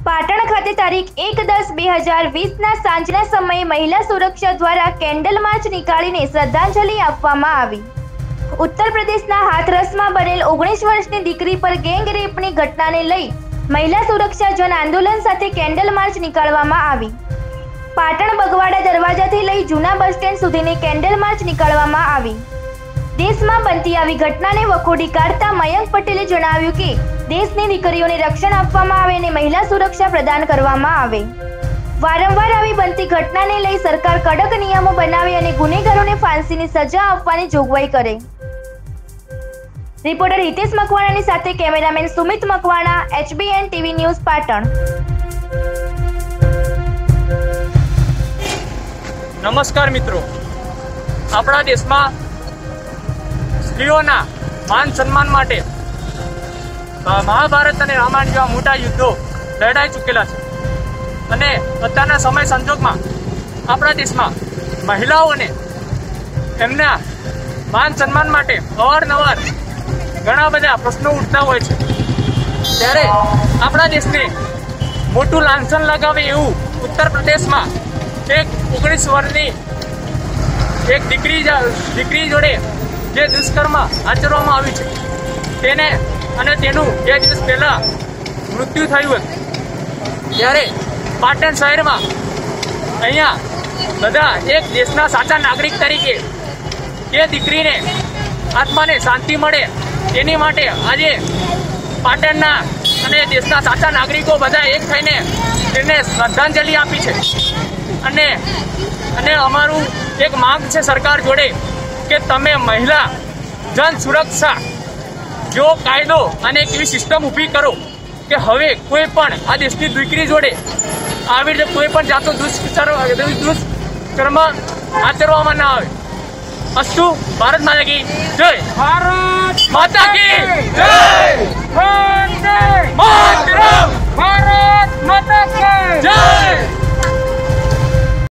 પાટણ ખાતે તારીખ 1-10-2020 સાંજના સમયે મહિલા સુરક્ષા દ્વારા કેન્ડલ માર્ચ નીકાળીને શ્રદ્ધાંજલિ આપવામાં આવી। ઉત્તર પ્રદેશના હાથરસમાં બનેલ 19 વર્ષની દીકરી પર ગેંગ રેપની ઘટનાને લઈ મહિલા સુરક્ષા જન આંદોલન સાથે કેન્ડલ માર્ચ નીકાળવામાં આવી। પાટણ બગવાડા દરવાજાથી લઈ જૂના બસ સ્ટેન્ડ સુધીની કેન્ડલ માર્ચ નીકાળવામાં આવી। દેશમાં બનતી આવી ઘટનાને વખોડી કાઢતા મયંક પટેલે જણાવ્યું કે દેશની દીકરીઓને રક્ષણ આપવામાં આવે અને મહિલા સુરક્ષા પ્રદાન કરવામાં આવે। વારંવાર આવી બનતી ઘટનાને લઈ સરકાર કડક નિયમો બનાવે અને ગુનેગારોને ફાંસીની સજા આપવાની જોગવાઈ કરે। રિપોર્ટર હિતેશ મકવાણાની સાથે cameraman Sumit Makwana, HBN TV news Patan. નમસ્કાર મિત્રો, આપણા દેશમાં સ્ત્રીઓના માન સન્માન માટે મહાભારત અને રામાયણ જેવા મોટા યુદ્ધો લડાઈ ચૂકેલા છે અને અત્યારના સમય સંજોગમાં આપણા દેશમાં મહિલાઓને એમના માન સન્માન માટે અવારનવાર ઘણા બધા પ્રશ્નો ઉઠતા હોય છે। ત્યારે આપણા દેશને મોટું લાંછન લગાવે એવું ઉત્તર પ્રદેશમાં એક 19 વર્ષની એક દીકરી જોડે જે દુષ્કર્મ આચરવામાં આવ્યું છે તેને અને તેનું 2 દિવસ પહેલા મૃત્યુ થયું હતું। ત્યારે પાટણ શહેરમાં અહીંયા બધા એક દેશના સાચા નાગરિક તરીકે એ દીકરીને આત્માને શાંતિ મળે તેની માટે આજે પાટણના અને દેશના સાચા નાગરિકો બધા એક થઈને તેને શ્રદ્ધાંજલિ આપી છે અને અમારું એક માંગ છે સરકાર જોડે કે તમે મહિલા જન સુરક્ષા જો કાયદો અને એક એવી સિસ્ટમ ઊભી કરો કે હવે કોઈ પણ આ દેશની દીકરી જોડે આવી રીતે કોઈ પણ જાતનું દુષ્કર્મ આચરવામાં ના આવે। અસ્તુ ભારત માતા કી જય, ભારત માતા કી જય।